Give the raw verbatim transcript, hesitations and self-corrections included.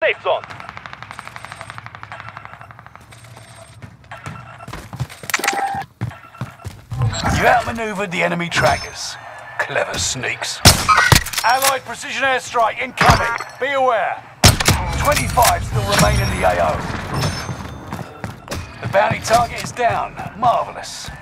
safe zone. You outmaneuvered the enemy trackers. Clever sneaks. Allied precision airstrike incoming. Be aware. twenty-five still remain in the A O. The bounty target is down. Marvelous.